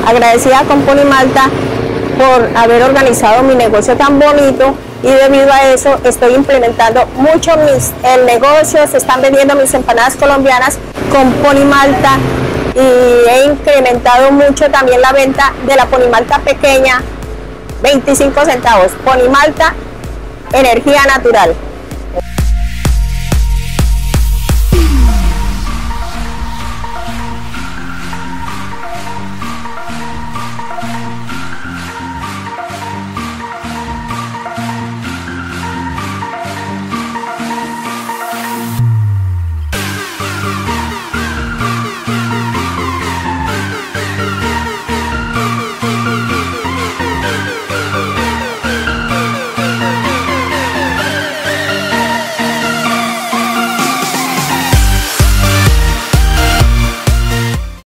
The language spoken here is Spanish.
agradecida con Ponimalta por haber organizado mi negocio tan bonito, y debido a eso estoy implementando mucho el negocio. Se están vendiendo mis empanadas colombianas con Ponimalta, y he incrementado mucho también la venta de la Ponimalta pequeña, 25 centavos. Ponimalta, energía natural.